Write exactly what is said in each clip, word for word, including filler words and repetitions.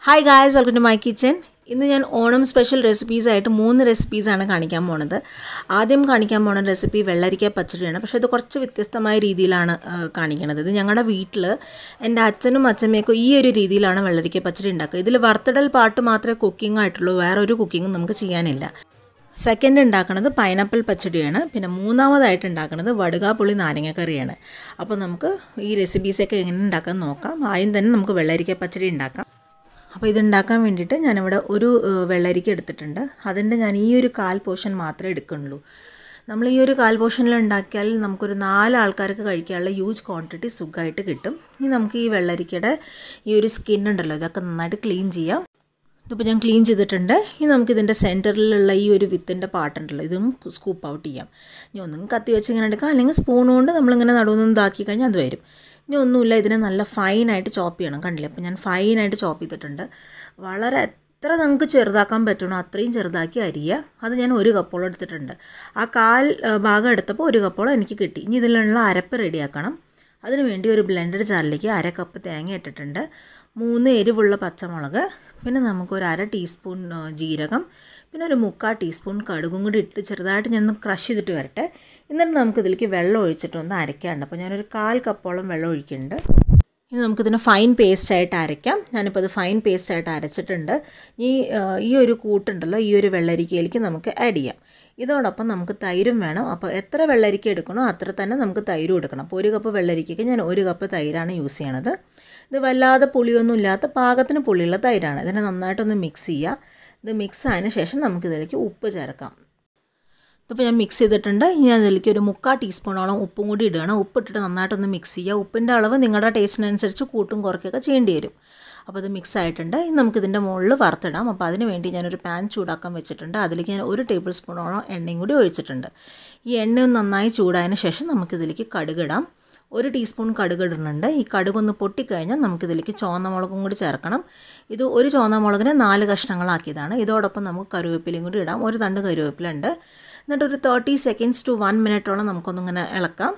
Hi guys, welcome to my kitchen. ഇന്ന് ഞാൻ Onam special recipes ആയിട്ട് മൂന്ന് റെസിപ്പീസ് ആണ് കാണിക്കാൻ പോകുന്നത്. ആദ്യം കാണിക്കാൻ പോകുന്ന റെസിപ്പി വെള്ളരിക്ക പച്ചടിയാണ്. പക്ഷേ ഇത് കുറച്ച് വ്യത്യസ്തമായ രീതിയിലാണ് കാണിക്കുന്നത്. ഇത് ഞങ്ങളുടെ വീട്ടിൽ എൻ്റെ അച്ഛനും അച്ഛമ്മയൊക്കെ ഈ ഒരു രീതിയിലാണ് വെള്ളരിക്ക പച്ചടി ഉണ്ടാക്കുക. ഇതിൽ വറുത്തിടൽ പാട്ട് മാത്രമേ കുക്കിംഗ് ആയിട്ടുള്ളൂ, വേറെ ഒരു കുക്കിങ്ങും നമുക്ക് ചെയ്യാനില്ല. സെക്കൻഡ് ഉണ്ടാക്കുന്നത് പൈനാപ്പിൾ പച്ചടിയാണ്. പിന്നെ മൂന്നാമതായിട്ട് ഉണ്ടാക്കുന്നത് വടുകാപ്പുളി നാരങ്ങ കറിയാണ്. അപ്പോൾ നമുക്ക് ഈ റെസിപ്പീസൊക്കെ എങ്ങനെ ഉണ്ടാക്കാൻ നോക്കാം. ആദ്യം തന്നെ നമുക്ക് വെള്ളരിക്ക പച്ചടി ഉണ്ടാക്കാം. അപ്പോൾ ഇതുണ്ടാക്കാൻ വേണ്ടിയിട്ട് ഞാനിവിടെ ഒരു വെള്ളരിക്ക എടുത്തിട്ടുണ്ട്. അതിൻ്റെ ഞാൻ ഈ ഒരു കാൽ പോർഷൻ മാത്രമേ എടുക്കുന്നുള്ളൂ. നമ്മൾ ഈ ഒരു കാൽ പോർഷനിൽ ഉണ്ടാക്കിയാൽ നമുക്കൊരു നാല് ആൾക്കാർക്ക് കഴിക്കാനുള്ള ഹ്യൂജ് ക്വാണ്ടിറ്റി സുഖമായിട്ട് കിട്ടും. ഇനി നമുക്ക് ഈ വെള്ളരിക്കയുടെ ഈ ഒരു സ്കിൻ ഉണ്ടല്ലോ, ഇതൊക്കെ നന്നായിട്ട് ക്ലീൻ ചെയ്യാം. ഇതിപ്പോൾ ഞാൻ ക്ലീൻ ചെയ്തിട്ടുണ്ട്. ഇനി നമുക്കിതിൻ്റെ സെൻറ്ററിലുള്ള ഈ ഒരു വിത്തിൻ്റെ പാട്ടുണ്ടല്ലോ, ഇതും സ്കൂപ്പ് ഔട്ട് ചെയ്യാം. ഇനി ഒന്നും കത്തി വെച്ച് ഇങ്ങനെ എടുക്കാം, അല്ലെങ്കിൽ സ്പൂൺ കൊണ്ട് നമ്മളിങ്ങനെ നടുവൊന്നും ഇതാക്കി കഴിഞ്ഞാൽ അത് വരും. ഇനി ഒന്നുമില്ല, ഇതിനെ നല്ല ഫൈനായിട്ട് ചോപ്പ് ചെയ്യണം. കണ്ടില്ലേ, അപ്പോൾ ഞാൻ ഫൈനായിട്ട് ചോപ്പ് ചെയ്തിട്ടുണ്ട്. വളരെ എത്ര നമുക്ക് ചെറുതാക്കാൻ പറ്റണോ അത്രയും ചെറുതാക്കി അരിയുക. അത് ഞാൻ ഒരു കപ്പോളം എടുത്തിട്ടുണ്ട്. ആ കാൽ ഭാഗം എടുത്തപ്പോൾ ഒരു കപ്പോളം എനിക്ക് കിട്ടി. ഇനി ഇതിലുള്ള അരപ്പ് റെഡിയാക്കണം. അതിന് വേണ്ടി ഒരു ബ്ലെൻഡഡ് ജാറിലേക്ക് അര കപ്പ് തേങ്ങ ഇട്ടിട്ടുണ്ട്. മൂന്ന് എരിവുള്ള പച്ചമുളക്, പിന്നെ നമുക്കൊരു അര ടീസ്പൂൺ ജീരകം, പിന്നെ ഒരു മുക്കാൽ ടീസ്പൂൺ കടുകും കൂടി ഇട്ട് ചെറുതായിട്ട് ഞാൻ ക്രഷ് ചെയ്തിട്ട് വരട്ടെ. എന്നിട്ട് നമുക്കിതിലേക്ക് വെള്ളം ഒഴിച്ചിട്ടൊന്ന് അരയ്ക്കാറുണ്ട്. അപ്പോൾ ഞാനൊരു കാൽ കപ്പോളം വെള്ളം ഒഴിക്കുന്നുണ്ട്. ഇനി നമുക്കിതിനെ ഫൈൻ പേസ്റ്റായിട്ട് അരയ്ക്കാം. ഞാനിപ്പോൾ അത് ഫൈൻ പേസ്റ്റായിട്ട് അരച്ചിട്ടുണ്ട്. ഈ ഈ ഒരു കൂട്ടുണ്ടല്ലോ, ഈ ഒരു വെള്ളരിക്കയിലേക്ക് നമുക്ക് ആഡ് ചെയ്യാം. ഇതോടൊപ്പം നമുക്ക് തൈരും വേണം. അപ്പോൾ എത്ര വെള്ളരിക്ക എടുക്കണോ അത്ര തന്നെ നമുക്ക് തൈരും എടുക്കണം. അപ്പോൾ ഒരു കപ്പ് വെള്ളരിക്കയ്ക്ക് ഞാൻ ഒരു കപ്പ് തൈരാണ് യൂസ് ചെയ്യണത്. ഇത് വല്ലാതെ പുളിയൊന്നും ഇല്ലാത്ത പാകത്തിന് പുളിയുള്ള തൈരാണ്. ഇതിനെ നന്നായിട്ടൊന്ന് മിക്സ് ചെയ്യുക. ഇത് മിക്സ് ആയതിനു ശേഷം നമുക്കിതിലേക്ക് ഉപ്പ് ചേർക്കാം. ഇതിപ്പോൾ ഞാൻ മിക്സ് ചെയ്തിട്ടുണ്ട്. ഇനി അതിലേക്ക് ഒരു മുക്കാൽ ടീസ്പൂണോളം ഉപ്പും കൂടി ഇടുകയാണ്. ഉപ്പിട്ടിട്ട് നന്നായിട്ടൊന്ന് മിക്സ് ചെയ്യുക. ഉപ്പിൻ്റെ അളവ് നിങ്ങളുടെ ടേസ്റ്റിനനുസരിച്ച് കൂട്ടും കുറയ്ക്കൊക്കെ ചെയ്യേണ്ടി വരും. അപ്പോൾ ഇത് മിക്സ് ആയിട്ടുണ്ട്. ഇനി നമുക്കിതിൻ്റെ മുകളിൽ വറുത്തിടാം. അപ്പോൾ അതിന് വേണ്ടി ഞാനൊരു പാൻ ചൂടാക്കാൻ വെച്ചിട്ടുണ്ട്. അതിലേക്ക് ഞാൻ ഒരു ടേബിൾ സ്പൂണോളം എണ്ണയും കൂടി ഒഴിച്ചിട്ടുണ്ട്. ഈ എണ്ണ നന്നായി ചൂടായതിനു ശേഷം നമുക്കിതിലേക്ക് കടുകിടാം. ഒരു ടീസ്പൂൺ കടുക് ഇടുന്നുണ്ട്. ഈ കടുകൊന്ന് പൊട്ടിക്കഴിഞ്ഞാൽ നമുക്കിതിലേക്ക് ചുവന്ന മുളകും കൂടി ചേർക്കണം. ഇത് ഒരു ചുവന്ന മുളകിനെ നാല് കഷ്ണങ്ങളാക്കിയതാണ്. ഇതോടൊപ്പം നമുക്ക് കറിവേപ്പിലയും കൂടി ഇടാം. ഒരു തണ്ട് കറിവേപ്പില ഉണ്ട്. എന്നിട്ട് ഒരു തേർട്ടി സെക്കൻഡ്സ് ടു വൺ മിനിറ്റോളം നമുക്കൊന്നിങ്ങനെ ഇളക്കാം.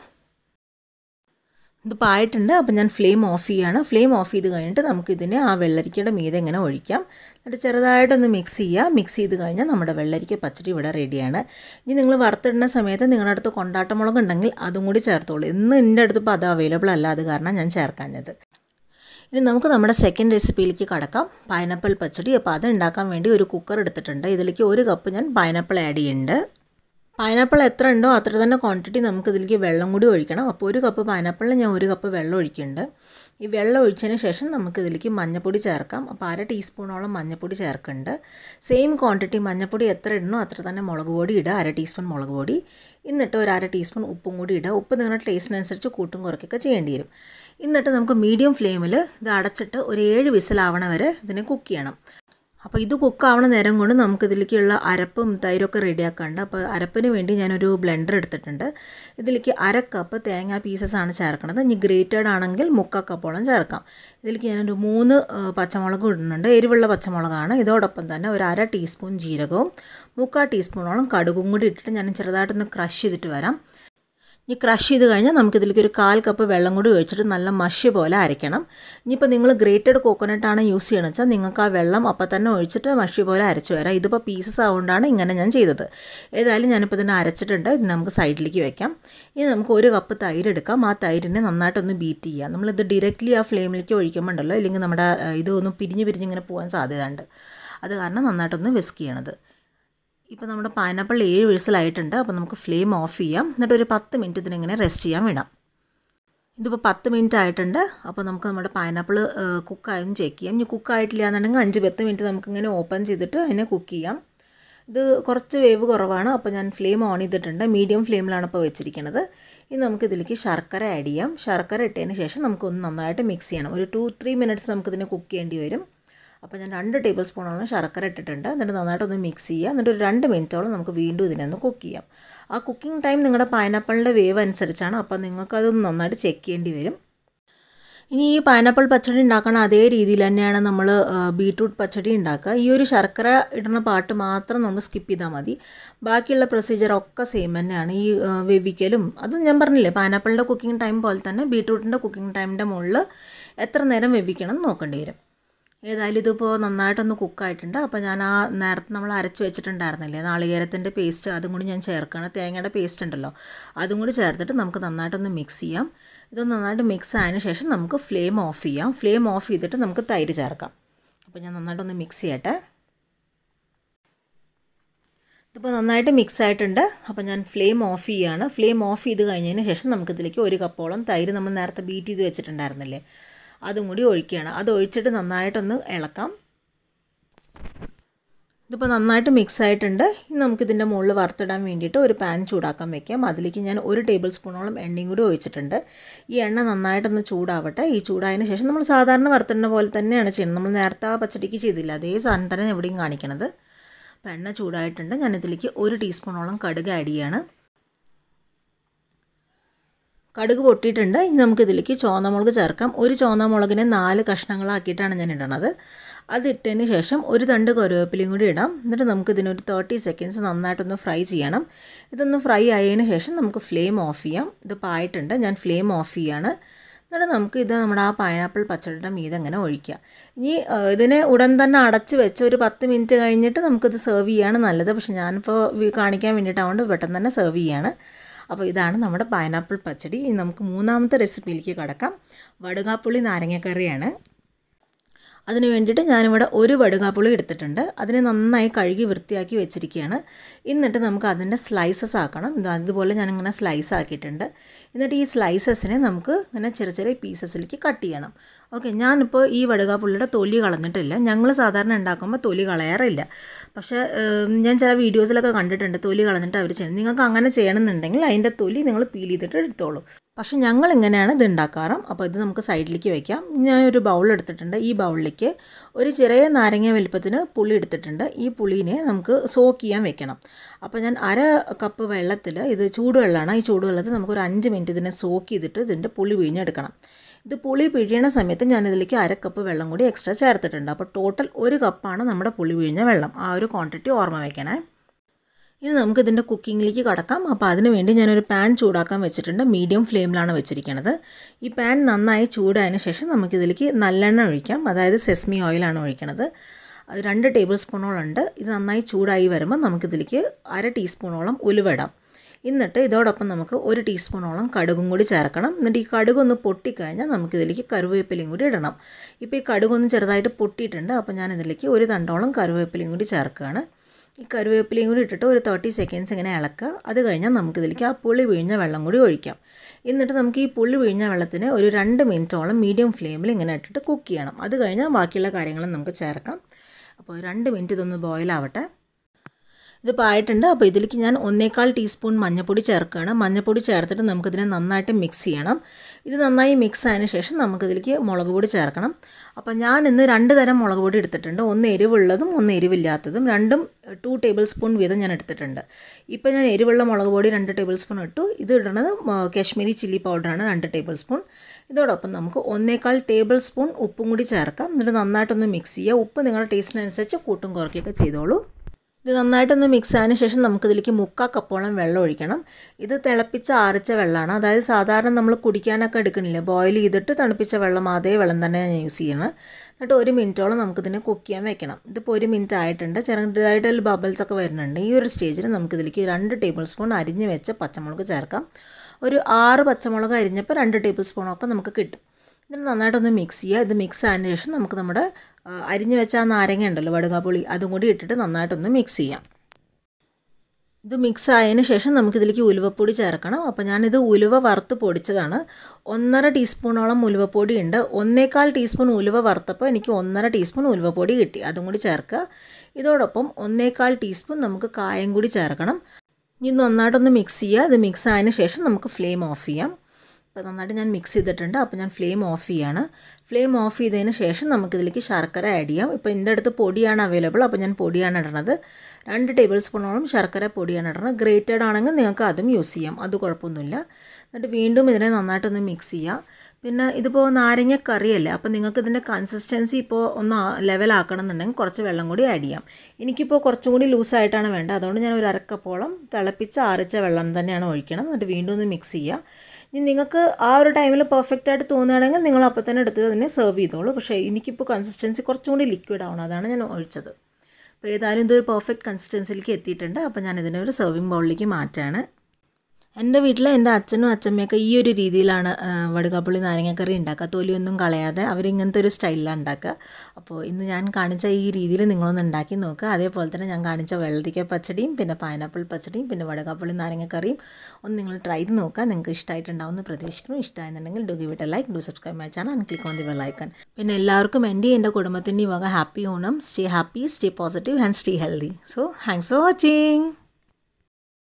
ഇതിപ്പോൾ ആയിട്ടുണ്ട്. അപ്പോൾ ഞാൻ ഫ്ലെയിം ഓഫ് ചെയ്യുകയാണ്. ഫ്ലെയിം ഓഫ് ചെയ്ത് കഴിഞ്ഞിട്ട് നമുക്കിതിനെ ആ വെള്ളരിക്കയുടെ മീതെ ഇങ്ങനെ ഒഴിക്കാം. എന്നിട്ട് ചെറുതായിട്ടൊന്ന് മിക്സ് ചെയ്യുക. മിക്സ് ചെയ്ത് കഴിഞ്ഞാൽ നമ്മുടെ വെള്ളരിക്ക പച്ചടി ഇവിടെ റെഡിയാണ്. ഇനി നിങ്ങൾ വറുത്തിടുന്ന സമയത്ത് നിങ്ങളുടെ അടുത്ത് കൊണ്ടാട്ടമുളക് ഉണ്ടെങ്കിൽ അതും കൂടി ചേർത്തോളൂ. ഇന്ന് എൻ്റെ അടുത്ത് ഇപ്പോൾ അത് അവൈലബിൾ അല്ല, അത് കാരണം ഞാൻ ചേർക്കാഞ്ഞത്. ഇനി നമുക്ക് നമ്മുടെ സെക്കൻഡ് റെസിപ്പിയിലേക്ക് കടക്കാം. പൈനാപ്പിൾ പച്ചടി. അപ്പോൾ അത് ഉണ്ടാക്കാൻ വേണ്ടി ഒരു കുക്കർ എടുത്തിട്ടുണ്ട്. ഇതിലേക്ക് ഒരു കപ്പ് ഞാൻ പൈനാപ്പിൾ ആഡ് ചെയ്യുന്നുണ്ട്. പൈനാപ്പിൾ എത്ര ഉണ്ടോ അത്ര തന്നെ ക്വാണ്ടിറ്റി നമുക്കിതിലേക്ക് വെള്ളം കൂടി ഒഴിക്കണം. അപ്പോൾ ഒരു കപ്പ് പൈനാപ്പിളിൽ ഞാൻ ഒരു കപ്പ് വെള്ളം ഒഴിക്കുന്നുണ്ട്. ഈ വെള്ളം ഒഴിച്ചതിന് ശേഷം നമുക്കിതിലേക്ക് മഞ്ഞൾപ്പൊടി ചേർക്കാം. അപ്പോൾ അര ടീസ്പൂണോളം മഞ്ഞൾപ്പൊടി ചേർക്കുന്നുണ്ട്. സെയിം ക്വാണ്ടിറ്റി മഞ്ഞൾപ്പൊടി എത്ര ഇടണോ അത്ര തന്നെ മുളക് പൊടി ഇടുക. അര ടീസ്പൂൺ മുളക് പൊടി. എന്നിട്ട് ഒരു അര ടീസ്പൂൺ ഉപ്പും കൂടി ഇടുക. ഉപ്പ് നിങ്ങളുടെ ടേസ്റ്റിനനുസരിച്ച് കൂട്ടും കുറയ്ക്കൊക്കെ ചെയ്യേണ്ടി വരും. എന്നിട്ട് നമുക്ക് മീഡിയം ഫ്ലെയിമിൽ ഇത് അടച്ചിട്ട് ഒരു ഏഴ് വിസിലാവണ വരെ ഇതിനെ കുക്ക് ചെയ്യണം. അപ്പോൾ ഇത് കുക്കാവണ നേരം കൊണ്ട് നമുക്കിതിലേക്കുള്ള അരപ്പും തൈരൊക്കെ റെഡിയാക്കാണ്ട്. അപ്പോൾ അരപ്പിന് വേണ്ടി ഞാനൊരു ബ്ലെൻഡർ എടുത്തിട്ടുണ്ട്. ഇതിലേക്ക് അര കപ്പ് തേങ്ങ പീസസ് ആണ് ചേർക്കുന്നത്. ഇനി ഗ്രേറ്റഡ് ആണെങ്കിൽ മുക്കാൽ കപ്പോളം ചേർക്കാം. ഇതിലേക്ക് ഞാനൊരു മൂന്ന് പച്ചമുളക് ഇടുന്നുണ്ട്. എരിവുള്ള പച്ചമുളകാണ്. ഇതോടൊപ്പം തന്നെ ഒരു അര ടീസ്പൂൺ ജീരകവും മുക്കാൽ ടീസ്പൂണോളം കടുകും കൂടി ഇട്ടിട്ട് ഞാൻ ചെറുതായിട്ടൊന്ന് ക്രഷ് ചെയ്തിട്ട് വരാം. ഈ ക്രഷ് ചെയ്ത് കഴിഞ്ഞാൽ നമുക്കിതിലേക്ക് ഒരു കാൽ കപ്പ് വെള്ളം കൂടി ഒഴിച്ചിട്ട് നല്ല മഷി പോലെ അരയ്ക്കണം. ഇനിയിപ്പോൾ നിങ്ങൾ ഗ്രേറ്റഡ് കോക്കനട്ടാണ് യൂസ് ചെയ്യണമെന്ന് വെച്ചാൽ നിങ്ങൾക്ക് ആ വെള്ളം അപ്പം തന്നെ ഒഴിച്ചിട്ട് മഷി പോലെ അരച്ച് വരാം. ഇതിപ്പോൾ പീസസ് ആവുകൊണ്ടാണ് ഇങ്ങനെ ഞാൻ ചെയ്തത്. ഏതായാലും ഞാനിപ്പോൾ ഇതിനെ അരച്ചിട്ടുണ്ട്. ഇത് നമുക്ക് സൈഡിലേക്ക് വെക്കാം. ഇനി നമുക്ക് ഒരു കപ്പ് തൈര് എടുക്കാം. ആ തൈരിനെ നന്നായിട്ടൊന്ന് ബീറ്റ് ചെയ്യാം. നമ്മളിത് ഡയറക്റ്റ്ലി ആ ഫ്ലെയിമിലേക്ക് ഒഴിക്കുമ്പോണ്ടല്ലോ, ഇല്ലെങ്കിൽ നമ്മുടെ ഇതൊന്ന് പിരിഞ്ഞ് പിരിഞ്ഞിങ്ങനെ പോകാൻ സാധ്യതയുണ്ട്. അത് കാരണം നന്നായിട്ടൊന്ന് വിസ്ക് ചെയ്യണത്. ഇപ്പോൾ നമ്മുടെ പൈനാപ്പിൾ ഏഴ് വിസിലായിട്ടുണ്ട്. അപ്പോൾ നമുക്ക് ഫ്ലെയിം ഓഫ് ചെയ്യാം. എന്നിട്ട് ഒരു പത്ത് മിനിറ്റ് ഇതിനിങ്ങനെ റെസ്റ്റ് ചെയ്യാൻ വിടാം. ഇതിപ്പോൾ പത്ത് മിനിറ്റ് ആയിട്ടുണ്ട്. അപ്പോൾ നമുക്ക് നമ്മുടെ പൈനാപ്പിൾ കുക്കായെന്ന് ചെക്ക് ചെയ്യാം. ഇനി കുക്കായിട്ടില്ല എന്നുണ്ടെങ്കിൽ അഞ്ച് പത്ത് മിനിറ്റ് നമുക്കിങ്ങനെ ഓപ്പൺ ചെയ്തിട്ട് അതിനെ കുക്ക് ചെയ്യാം. ഇത് കുറച്ച് വേവ് കുറവാണ്. അപ്പോൾ ഞാൻ ഫ്ലെയിം ഓൺ ചെയ്തിട്ടുണ്ട്. മീഡിയം ഫ്ലെയിമിലാണ് ഇപ്പോൾ വെച്ചിരിക്കുന്നത്. ഇനി നമുക്കിതിലേക്ക് ശർക്കര ആഡ് ചെയ്യാം. ശർക്കര ഇട്ടതിന് ശേഷം നമുക്കൊന്ന് നന്നായിട്ട് മിക്സ് ചെയ്യണം. ഒരു ടു ത്രീ മിനിറ്റ്സ് നമുക്കിതിനെ കുക്ക് ചെയ്യേണ്ടി വരും. അപ്പോൾ ഞാൻ രണ്ട് ടേബിൾ സ്പൂണോളം ശർക്കര ഇട്ടിട്ടുണ്ട്. എന്നിട്ട് നന്നായിട്ടൊന്ന് മിക്സ് ചെയ്യുക. എന്നിട്ട് ഒരു രണ്ട് മിനിറ്റോളം നമുക്ക് വീണ്ടും ഇതിനൊന്ന് കുക്ക് ചെയ്യാം. ആ കുക്കിംഗ് ടൈം നിങ്ങളുടെ പൈനാപ്പിളിൻ്റെ വേവ് അനുസരിച്ചാണ്. അപ്പോൾ നിങ്ങൾക്കതൊന്ന് നന്നായിട്ട് ചെക്ക് ചെയ്യേണ്ടി വരും. ഇനി ഈ പൈനാപ്പിൾ പച്ചടി ഉണ്ടാക്കുന്ന അതേ രീതിയിൽ തന്നെയാണ് നമ്മൾ ബീട്രൂട്ട് പച്ചടി ഉണ്ടാക്കുക. ഈ ഒരു ശർക്കര ഇടുന്ന പാട്ട് മാത്രം നമ്മൾ സ്കിപ്പ് ചെയ്താൽ മതി. ബാക്കിയുള്ള പ്രൊസീജിയറൊക്കെ സെയിം തന്നെയാണ്. ഈ വേവിക്കലും അതും ഞാൻ പറഞ്ഞില്ലേ, പൈനാപ്പിളിൻ്റെ കുക്കിംഗ് ടൈം പോലെ തന്നെ ബീട്രൂട്ടിൻ്റെ കുക്കിംഗ് ടൈമിൻ്റെ മുകളിൽ എത്ര നേരം വേവിക്കണം എന്ന് നോക്കേണ്ടി വരും. ഏതായാലും ഇതിപ്പോൾ നന്നായിട്ടൊന്ന് കുക്കായിട്ടുണ്ട്. അപ്പോൾ ഞാൻ ആ നേരത്തെ നമ്മൾ അരച്ച് വെച്ചിട്ടുണ്ടായിരുന്നില്ലേ നാളികേരത്തിൻ്റെ പേസ്റ്റ്, അതും കൂടി ഞാൻ ചേർക്കുകയാണ്. തേങ്ങയുടെ പേസ്റ്റ് ഉണ്ടല്ലോ, അതും കൂടി ചേർത്തിട്ട് നമുക്ക് നന്നായിട്ടൊന്ന് മിക്സ് ചെയ്യാം. ഇതൊന്ന് നന്നായിട്ട് മിക്സ് ആയതിന് ശേഷം നമുക്ക് ഫ്ലെയിം ഓഫ് ചെയ്യാം. ഫ്ലെയിം ഓഫ് ചെയ്തിട്ട് നമുക്ക് തൈര് ചേർക്കാം. അപ്പോൾ ഞാൻ നന്നായിട്ടൊന്ന് മിക്സ് ചെയ്യട്ടെ. ഇതിപ്പോൾ നന്നായിട്ട് മിക്സ് ആയിട്ടുണ്ട്. അപ്പോൾ ഞാൻ ഫ്ലെയിം ഓഫ് ചെയ്യുകയാണ്. ഫ്ലെയിം ഓഫ് ചെയ്ത് കഴിഞ്ഞതിന് ശേഷം നമുക്കിതിലേക്ക് ഒരു കപ്പോളം തൈര് നമ്മൾ നേരത്തെ ബീറ്റ് ചെയ്ത് വെച്ചിട്ടുണ്ടായിരുന്നില്ലേ, അതും കൂടി ഒഴിക്കുകയാണ്. അത് ഒഴിച്ചിട്ട് നന്നായിട്ടൊന്ന് ഇളക്കാം. ഇതിപ്പോൾ നന്നായിട്ട് മിക്സ് ആയിട്ടുണ്ട്. ഇനി നമുക്കിതിൻ്റെ മുകളിൽ വറുത്തിടാൻ വേണ്ടിയിട്ട് ഒരു പാൻ ചൂടാക്കാൻ വെക്കാം. അതിലേക്ക് ഞാൻ ഒരു ടേബിൾ സ്പൂണോളം എണ്ണയും കൂടി ഒഴിച്ചിട്ടുണ്ട്. ഈ എണ്ണ നന്നായിട്ടൊന്ന് ചൂടാവട്ടെ. ഈ ചൂടായതിന് ശേഷം നമ്മൾ സാധാരണ വറുത്തിടുന്ന പോലെ തന്നെയാണ് ചെയ്യുന്നത്. നമ്മൾ നേരത്തെ ആ പച്ചടിക്ക് ചെയ്തില്ല, അതേ സാധനം തന്നെ എവിടെയും കാണിക്കണത്. അപ്പോൾ എണ്ണ ചൂടായിട്ടുണ്ട്. ഞാനിതിലേക്ക് ഒരു ടീസ്പൂണോളം കടുക് ആഡ് ചെയ്യാണ്. കടുക് പൊട്ടിയിട്ടുണ്ട്. ഇനി നമുക്കിതിലേക്ക് ചുവന്നമുളക് ചേർക്കാം. ഒരു ചുവന്നമുളകിനെ നാല് കഷ്ണങ്ങളാക്കിയിട്ടാണ് ഞാൻ ഇടണത്. അതിട്ടതിന് ശേഷം ഒരു തണ്ട് കറിവേപ്പിലയും കൂടി ഇടാം. എന്നിട്ട് നമുക്കിതിനൊരു തേർട്ടി സെക്കൻഡ്സ് നന്നായിട്ടൊന്ന് ഫ്രൈ ചെയ്യണം. ഇതൊന്ന് ഫ്രൈ ആയതിന് ശേഷം നമുക്ക് ഫ്ലെയിം ഓഫ് ചെയ്യാം. ഇതിപ്പോൾ ആയിട്ടുണ്ട്. ഞാൻ ഫ്ലെയിം ഓഫ് ചെയ്യാണ്. എന്നിട്ട് നമുക്ക് ഇത് നമ്മുടെ ആ പൈനാപ്പിൾ പച്ചടിയുടെ മീതെ ഇങ്ങനെ ഒഴിക്കുക. ഇനി ഇതിനെ ഉടൻ തന്നെ അടച്ച് വെച്ച് ഒരു പത്ത് മിനിറ്റ് കഴിഞ്ഞിട്ട് നമുക്കിത് സെർവ് ചെയ്യുകയാണ് നല്ലത്. പക്ഷെ ഞാനിപ്പോൾ കാണിക്കാൻ വേണ്ടിയിട്ടാവുകൊണ്ട് പെട്ടെന്ന് തന്നെ സെർവ് ചെയ്യുകയാണ്. അപ്പോൾ ഇതാണ് നമ്മുടെ പൈനാപ്പിൾ പച്ചടി. ഇനി നമുക്ക് മൂന്നാമത്തെ റെസിപ്പിയിലേക്ക് കടക്കാം. വടുകാപ്പുളി നാരങ്ങക്കറിയാണ്. അതിന് വേണ്ടിയിട്ട് ഞാനിവിടെ ഒരു വടുകാപ്പുളി എടുത്തിട്ടുണ്ട്. അതിനെ നന്നായി കഴുകി വൃത്തിയാക്കി വെച്ചിരിക്കുകയാണ്. എന്നിട്ട് നമുക്ക് അതിൻ്റെ സ്ലൈസസ് ആക്കണം. ഇത് അതുപോലെ ഞാനിങ്ങനെ സ്ലൈസ് ആക്കിയിട്ടുണ്ട്. എന്നിട്ട് ഈ സ്ലൈസസിനെ നമുക്ക് ഇങ്ങനെ ചെറിയ ചെറിയ പീസസിലേക്ക് കട്ട് ചെയ്യണം. ഓക്കെ, ഞാനിപ്പോൾ ഈ വടുകാപ്പുള്ളിയുടെ തൊലി കളഞ്ഞിട്ടില്ല. ഞങ്ങൾ സാധാരണ ഉണ്ടാക്കുമ്പോൾ തൊലി കളയാറില്ല. പക്ഷേ ഞാൻ ചില വീഡിയോസിലൊക്കെ കണ്ടിട്ടുണ്ട് തൊലി കളഞ്ഞിട്ട് അവർ ചെയ്യണം. നിങ്ങൾക്ക് അങ്ങനെ ചെയ്യണമെന്നുണ്ടെങ്കിൽ അതിൻ്റെ തൊലി നിങ്ങൾ പീൽ ചെയ്തിട്ട് എടുത്തോളൂ. പക്ഷേ ഞങ്ങൾ ഇങ്ങനെയാണ് ഇത് ഉണ്ടാക്കാറ്. അപ്പോൾ ഇത് നമുക്ക് സൈഡിലേക്ക് വയ്ക്കാം. ഞാൻ ഒരു ബൗൾ എടുത്തിട്ടുണ്ട്. ഈ ബൗളിലേക്ക് ഒരു ചെറിയ നാരങ്ങ വലിപ്പത്തിന് പുളി എടുത്തിട്ടുണ്ട്. ഈ പുളീനെ നമുക്ക് സോക്ക് ചെയ്യാൻ വെക്കണം. അപ്പോൾ ഞാൻ അര കപ്പ് വെള്ളത്തിൽ, ഇത് ചൂടുവെള്ളമാണ്, ഈ ചൂടുവെള്ളത്തിൽ നമുക്കൊരു അഞ്ച് മിനിറ്റ് ഇതിനെ സോക്ക് ചെയ്തിട്ട് ഇതിൻ്റെ പുളി പിഴിഞ്ഞെടുക്കണം. ഇത് പുളി പിഴിയണ സമയത്ത് ഞാനിതിലേക്ക് അര കപ്പ് വെള്ളം കൂടി എക്സ്ട്രാ ചേർത്തിട്ടുണ്ട്. അപ്പോൾ ടോട്ടൽ ഒരു കപ്പാണ് നമ്മുടെ പുളി പിഴിഞ്ഞ വെള്ളം. ആ ഒരു ക്വാണ്ടിറ്റി ഓർമ്മ വയ്ക്കണേ. ഇനി നമുക്കിതിൻ്റെ കുക്കിങ്ങിലേക്ക് കടക്കാം. അപ്പോൾ അതിന് വേണ്ടി ഞാനൊരു പാൻ ചൂടാക്കാൻ വെച്ചിട്ടുണ്ട്. മീഡിയം ഫ്ലെയിമിലാണ് വെച്ചിരിക്കുന്നത്. ഈ പാൻ നന്നായി ചൂടായതിന് ശേഷം നമുക്കിതിലേക്ക് നല്ലെണ്ണ ഒഴിക്കാം. അതായത് സെസ്മി ഓയിലാണ് ഒഴിക്കണത്. അത് രണ്ട് ടേബിൾ സ്പൂണോളം ഉണ്ട്. ഇത് നന്നായി ചൂടായി വരുമ്പോൾ നമുക്കിതിലേക്ക് അര ടീസ്പൂണോളം ഉലുവ ഇടാം. എന്നിട്ട് ഇതോടൊപ്പം നമുക്ക് ഒരു ടീസ്പൂണോളം കടുകും കൂടി ചേർക്കണം. എന്നിട്ട് ഈ കടുകൊന്ന് പൊട്ടിക്കഴിഞ്ഞാൽ നമുക്കിതിലേക്ക് കറിവേപ്പിലയും കൂടി ഇടണം. ഇപ്പോൾ ഈ കടുകൊന്ന് ചെറുതായിട്ട് പൊട്ടിയിട്ടുണ്ട്. അപ്പോൾ ഞാനിതിലേക്ക് ഒരു തണ്ടോളം കറിവേപ്പിലയും കൂടി ചേർക്കുകയാണ്. ഈ കറിവേപ്പിലയും കൂടി ഇട്ടിട്ട് ഒരു തേർട്ടി സെക്കൻഡ്സ് ഇങ്ങനെ ഇളക്കുക. അത് കഴിഞ്ഞാൽ നമുക്കിതിലേക്ക് ആ പുളി പിഴിഞ്ഞ വെള്ളം കൂടി ഒഴിക്കാം. എന്നിട്ട് നമുക്ക് ഈ പുളി പിഴിഞ്ഞ വെള്ളത്തിന് ഒരു രണ്ട് മിനിറ്റോളം മീഡിയം ഫ്ലെയിമിൽ ഇങ്ങനെ ഇട്ടിട്ട് കുക്ക് ചെയ്യണം. അത് കഴിഞ്ഞാൽ ബാക്കിയുള്ള കാര്യങ്ങളും നമുക്ക് ചേർക്കാം. അപ്പോൾ രണ്ട് മിനിറ്റ് ഇതൊന്ന് ബോയിലാവട്ടെ. ഇതിപ്പോൾ ആയിട്ടുണ്ട്. അപ്പോൾ ഇതിലേക്ക് ഞാൻ ഒന്നേകാൽ ടീസ്പൂൺ മഞ്ഞൾപ്പൊടി ചേർക്കുകയാണ്. മഞ്ഞൾപ്പൊടി ചേർത്തിട്ട് നമുക്കിതിനെ നന്നായിട്ട് മിക്സ് ചെയ്യണം. ഇത് നന്നായി മിക്സ് ആയതിന് ശേഷം നമുക്കിതിലേക്ക് മുളക് പൊടി ചേർക്കണം. അപ്പോൾ ഞാൻ ഇന്ന് രണ്ട് തരം മുളക് പൊടി എടുത്തിട്ടുണ്ട്. ഒന്ന് എരിവുള്ളതും ഒന്ന് എരിവില്ലാത്തതും. രണ്ടും ടു ടേബിൾ സ്പൂൺ വീതം ഞാൻ എടുത്തിട്ടുണ്ട്. ഇപ്പോൾ ഞാൻ എരിവുള്ള മുളക് പൊടി രണ്ട് ടേബിൾ സ്പൂൺ ഇട്ടു. ഇത് ഇടുന്നത് കാശ്മീരി ചില്ലി പൗഡറാണ്, രണ്ട് ടേബിൾ സ്പൂൺ. ഇതോടൊപ്പം നമുക്ക് ഒന്നേകാൽ ടേബിൾ സ്പൂൺ ഉപ്പും കൂടി ചേർക്കാം. എന്നിട്ട് നന്നായിട്ടൊന്ന് മിക്സ് ചെയ്യുക. ഉപ്പ് നിങ്ങളുടെ ടേസ്റ്റിനനുസരിച്ച് കൂട്ടും കുറയ്ക്കുകയൊക്കെ ചെയ്തോളൂ. ഇത് നന്നായിട്ടൊന്ന് മിക്സ് ആയതിന് ശേഷം നമുക്കിതിലേക്ക് മുക്കാൽ കപ്പോളം വെള്ളം ഒഴിക്കണം. ഇത് തിളപ്പിച്ച ആറിച്ച വെള്ളമാണ്. അതായത് സാധാരണ നമ്മൾ കുടിക്കാനൊക്കെ എടുക്കണില്ല, ബോയിൽ ചെയ്തിട്ട് തണുപ്പിച്ച വെള്ളം, അതേ വെള്ളം തന്നെ ഞാൻ യൂസ് ചെയ്യണം. എന്നിട്ട് ഒരു മിനിറ്റോളം നമുക്കിതിനെ കുക്ക് ചെയ്യാൻ വെക്കണം. ഇതിപ്പോൾ ഒരു മിനിറ്റ് ആയിട്ടുണ്ട്. ചെറുതായിട്ട് അതിൽ ബബിൾസ് ഒക്കെ വരുന്നുണ്ട്. ഈ ഒരു സ്റ്റേജിൽ നമുക്കിതിലേക്ക് രണ്ട് ടേബിൾ സ്പൂൺ അരിഞ്ഞ് വെച്ച പച്ചമുളക് ചേർക്കാം. ഒരു ആറ് പച്ചമുളക് അരിഞ്ഞപ്പോൾ രണ്ട് ടേബിൾ സ്പൂണൊക്കെ നമുക്ക് കിട്ടും. എന്നിട്ട് നന്നായിട്ടൊന്ന് മിക്സ് ചെയ്യുക. ഇത് മിക്സ് ആയതിന് ശേഷം നമുക്ക് നമ്മുടെ അരിഞ്ഞ് വെച്ച ആ നാരങ്ങ ഉണ്ടല്ലോ, വടുകാപ്പുളി, അതും കൂടി ഇട്ടിട്ട് നന്നായിട്ടൊന്ന് മിക്സ് ചെയ്യാം. ഇത് മിക്സ് ആയതിന് ശേഷം നമുക്കിതിലേക്ക് ഉലുവപ്പൊടി ചേർക്കണം. അപ്പോൾ ഞാനിത് ഉലുവ വറുത്ത് പൊടിച്ചതാണ്. ഒന്നര ടീസ്പൂണോളം ഉലുവപ്പൊടി ഉണ്ട്. ഒന്നേകാൽ ടീസ്പൂൺ ഉലുവ വറുത്തപ്പോൾ എനിക്ക് ഒന്നര ടീസ്പൂൺ ഉലുവപ്പൊടി കിട്ടി. അതും കൂടി ചേർക്കുക. ഇതോടൊപ്പം ഒന്നേകാൽ ടീസ്പൂൺ നമുക്ക് കായം കൂടി ചേർക്കണം. ഇനി നന്നായിട്ടൊന്ന് മിക്സ് ചെയ്യുക. ഇത് മിക്സ് ആയതിന് ശേഷം നമുക്ക് ഫ്ലെയിം ഓഫ് ചെയ്യാം. അപ്പോൾ നന്നായിട്ട് ഞാൻ മിക്സ് ചെയ്തിട്ടുണ്ട്. അപ്പോൾ ഞാൻ ഫ്ലെയിം ഓഫ് ചെയ്യാണ്. ഫ്ലെയിം ഓഫ് ചെയ്തതിന് ശേഷം നമുക്കിതിലേക്ക് ശർക്കര ആഡ് ചെയ്യാം. ഇപ്പോൾ എൻ്റെ അടുത്ത് പൊടിയാണ് അവൈലബിൾ, അപ്പോൾ ഞാൻ പൊടിയാണ് ഇടണത്. രണ്ട് ടേബിൾ സ്പൂണോളം ശർക്കര പൊടിയാണ് ഇടണത്. ഗ്രേറ്റഡ് ആണെങ്കിൽ നിങ്ങൾക്ക് അതും യൂസ് ചെയ്യാം, അത് കുഴപ്പമൊന്നുമില്ല. എന്നിട്ട് വീണ്ടും ഇതിനെ നന്നായിട്ടൊന്ന് മിക്സ് ചെയ്യുക. പിന്നെ ഇതിപ്പോൾ നാരങ്ങ കറിയല്ലേ, അപ്പോൾ നിങ്ങൾക്ക് ഇതിൻ്റെ കൺസിസ്റ്റൻസി ഇപ്പോൾ ഒന്ന് ലെവലാക്കണം എന്നുണ്ടെങ്കിൽ കുറച്ച് വെള്ളം കൂടി ആഡ് ചെയ്യാം. എനിക്കിപ്പോൾ കുറച്ചും കൂടി ലൂസായിട്ടാണ് വേണ്ടത്. അതുകൊണ്ട് ഞാൻ ഒരു അരക്കപ്പോളം തിളപ്പിച്ച് ആറിച്ച വെള്ളം തന്നെയാണ് ഒഴിക്കണം. എന്നിട്ട് വീണ്ടും ഒന്ന് മിക്സ് ചെയ്യുക. ഇനി നിങ്ങൾക്ക് ആ ഒരു ടൈമിൽ പെർഫെക്റ്റ് ആയിട്ട് തോന്നുകയാണെങ്കിൽ നിങ്ങൾ അപ്പോൾ തന്നെ എടുത്ത് അതിനെ സെർവ് ചെയ്തോളൂ. പക്ഷേ എനിക്കിപ്പോൾ കൺസിസ്റ്റൻസി കുറച്ചും കൂടി ലിക്വിഡ് ആവണം, അതാണ് ഞാൻ ഒഴിച്ചത്. അപ്പോൾ ഏതായാലും ഇതൊരു പെർഫെക്റ്റ് കൺസിസ്റ്റൻസിലേക്ക് എത്തിയിട്ടുണ്ട്. അപ്പോൾ ഞാൻ ഇതിനെ ഒരു സെർവിങ് ബൗളിലേക്ക് മാറ്റാണ്. എൻ്റെ വീട്ടിൽ എൻ്റെ അച്ഛനും അച്ഛമ്മയൊക്കെ ഈ ഒരു രീതിയിലാണ് വടുകാപ്പുളി നാരങ്ങക്കറി ഉണ്ടാക്കുക. തൊലിയൊന്നും കളയാതെ അവരിങ്ങനത്തെ ഒരു സ്റ്റൈലിലാണ് ഉണ്ടാക്കുക. അപ്പോൾ ഇന്ന് ഞാൻ കാണിച്ച ഈ രീതിയിൽ നിങ്ങളൊന്ന് ഉണ്ടാക്കി നോക്കുക. അതേപോലെ തന്നെ ഞാൻ കാണിച്ച വെള്ളരിക്ക പച്ചടിയും പിന്നെ പൈനാപ്പിൾ പച്ചടിയും പിന്നെ വടുകാപ്പുളി നാരങ്ങക്കറിയും ഒന്ന് നിങ്ങൾ ട്രൈ ചെയ്ത് നോക്കുക. നിങ്ങൾക്ക് ഇഷ്ടമായിട്ടുണ്ടാവുമെന്ന് പ്രതീക്ഷിക്കുന്നു. ഇഷ്ടമായെന്നുണ്ടെങ്കിൽ do give it a like, do subscribe my channel and click on the bell icon. പിന്നെ എല്ലാവർക്കും എൻ്റെയും എൻ്റെ കുടുംബത്തിൻ്റെയും വക happy Onam. Stay happy, stay positive and stay healthy. So thanks for watching.